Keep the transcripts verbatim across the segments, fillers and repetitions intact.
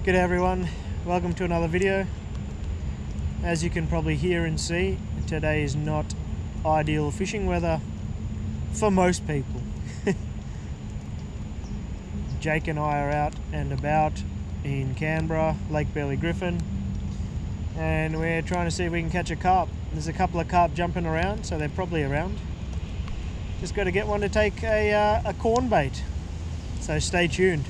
G'day everyone, welcome to another video. As you can probably hear and see, today is not ideal fishing weather for most people. Jake and I are out and about in Canberra, Lake Belconnen, and we're trying to see if we can catch a carp. There's a couple of carp jumping around, so they're probably around. Just got to get one to take a, uh, a corn bait, so stay tuned.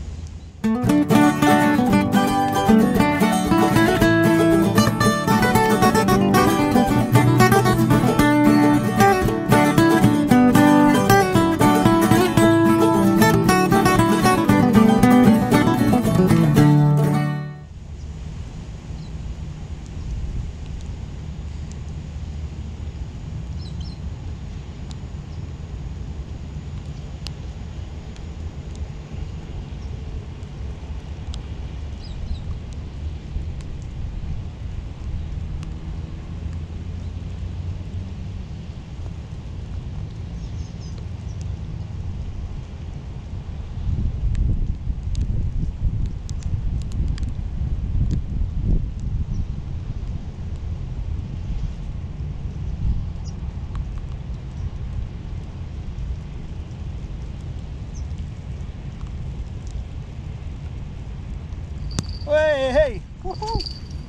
Hey, hey! Woohoo!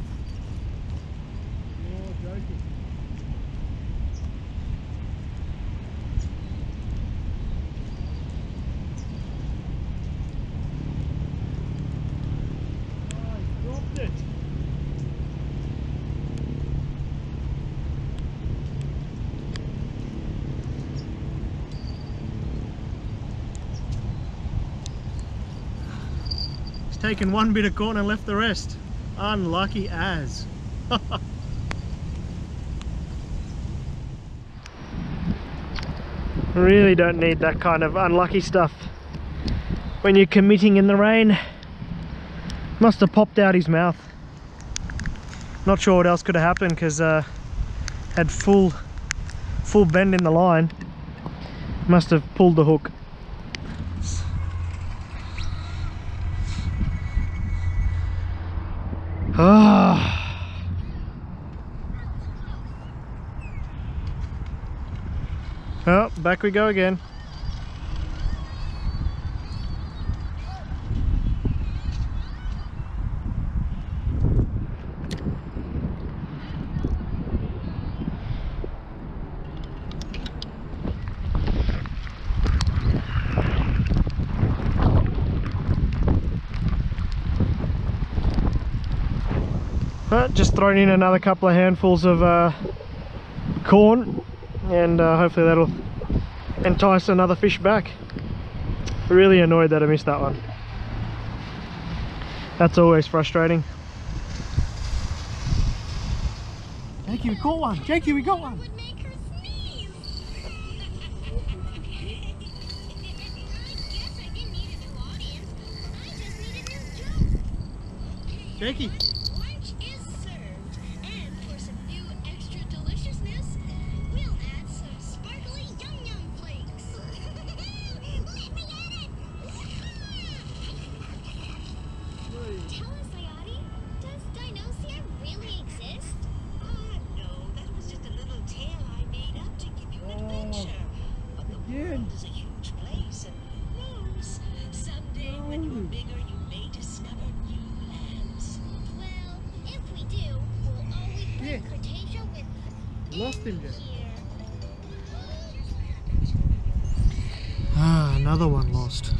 You're joking. Oh, I dropped it. Taken one bit of corn and left the rest. Unlucky as. Really don't need that kind of unlucky stuff when you're committing in the rain. Must have popped out his mouth. Not sure what else could have happened because uh, had full full bend in the line. Must have pulled the hook. Ah. Oh, back we go again. But just thrown in another couple of handfuls of uh, corn, and uh, hopefully that'll entice another fish back. Really annoyed that I missed that one. That's always frustrating. Jakey, we caught one! Jakey, we got one! Jakey! Again. Is a huge place, and who knows, someday when you're bigger you may discover new lands. Well, if we do, we'll always bring Yeah. Cretaceous with us. Lost him, in Jeff. here. Ah, another one lost.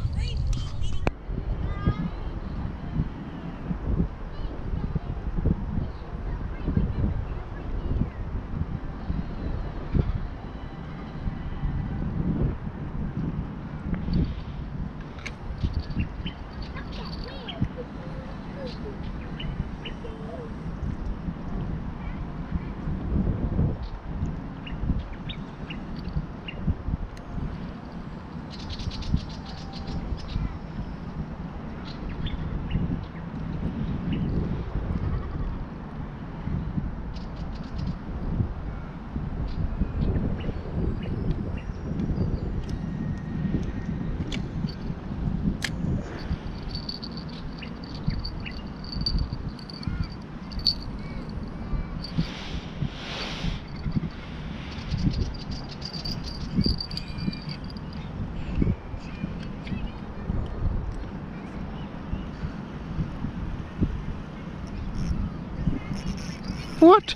What?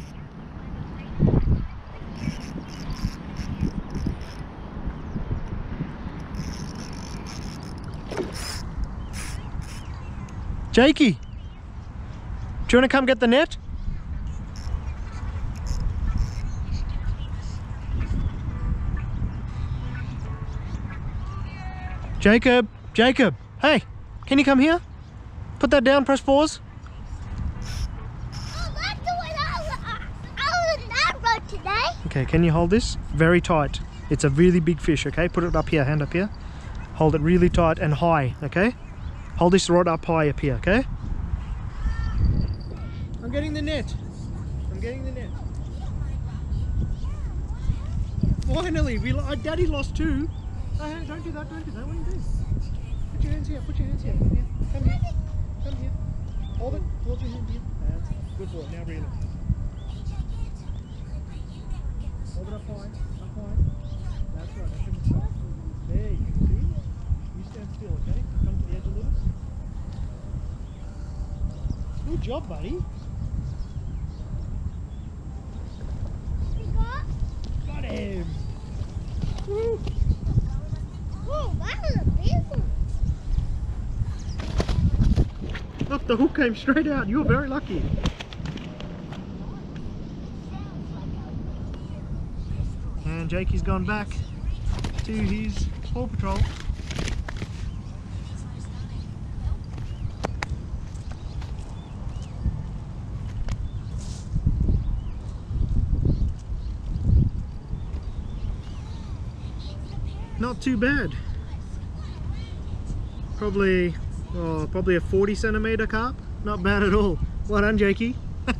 Jakey, do you want to come get the net? Jacob, Jacob, hey, can you come here? Put that down, press pause. Oh, that's the one I was, I was on that road today. Okay, can you hold this? Very tight. It's a really big fish, okay? Put it up here, hand up here. Hold it really tight and high, okay? Hold this rod up high up here, okay? I'm getting the net. I'm getting the net. Finally, we lo Daddy lost two. Oh, hey, don't do that, don't do that. What are you doing? Put your hands here, put your hands here. Come here, come here, come here. Hold it, hold your hand here. That's it. Good boy, now reel it. Hold it up high, up high. That's right, that's in the side. There, you can see. You stand still, okay? Come to the edge a little. Good job, buddy. We got. Got him. Woo. Oh, that was a big one. Look, the hook came straight out. You were very lucky. And Jakey's gone back to his paw patrol. Not too bad. Probably, oh, probably a forty centimeter carp. Not bad at all. Well done, Jakey.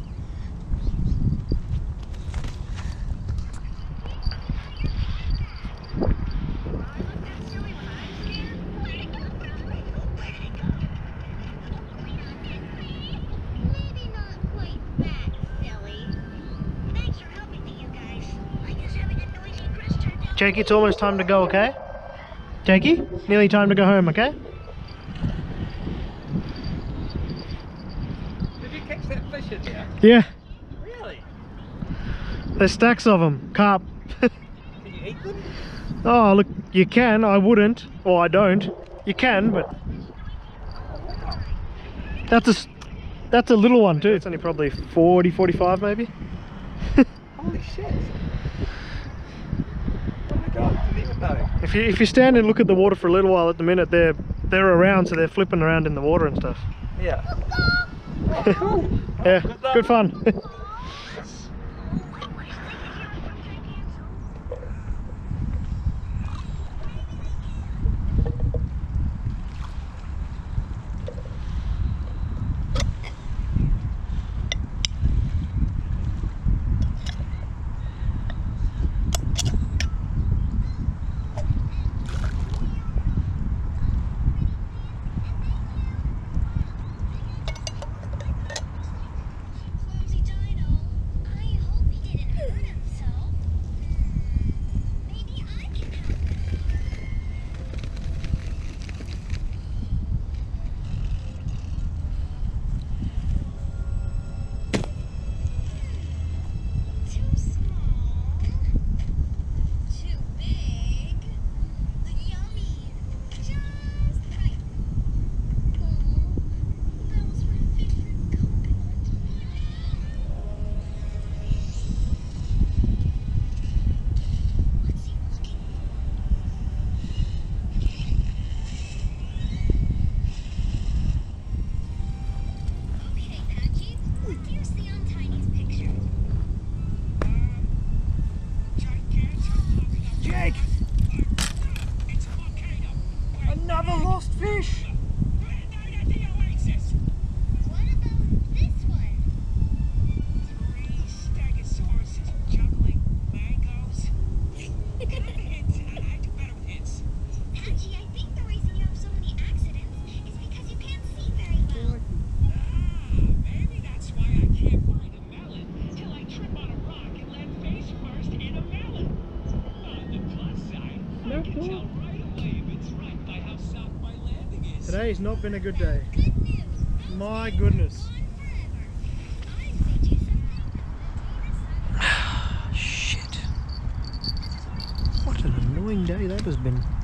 Maybe not quite that silly. Thanks for helping me, you guys. I guess having a noisy Chris turned out. Jakey, it's almost time to go, okay? Jakey, nearly time to go home, okay? Did you catch that fish in there? Yeah, Really? there's stacks of them. Carp. Can you eat them? Oh, look, you can. I wouldn't. Or I don't. You can, but... That's a, s- that's a little one too. It's only probably forty, forty-five maybe. Holy shit. Oh my god, I didn't even know. If you if you stand and look at the water for a little while, at the minute they're they're around, so they're flipping around in the water and stuff. Yeah. Yeah, good fun. Clumsy dino. I hope he didn't hurt himself. Maybe I can help him. Too small. Too big. Yummy. Just right. Oh, that was my favorite coconut. What's he looking for? Okay, Patchy. What do you see on Tiny's picture? Jake! Another lost fish! What about this one? Patchy, I think the reason you have so many accidents is because you can't see very well. Maybe that's why I can't find a melon till I trip on a rock and land face first in a melon. On the plus side, I can tell right away if it's right by how soft my landing is. Today's not been a good day. Good news. My goodness. On forever. I say Jason day that has been.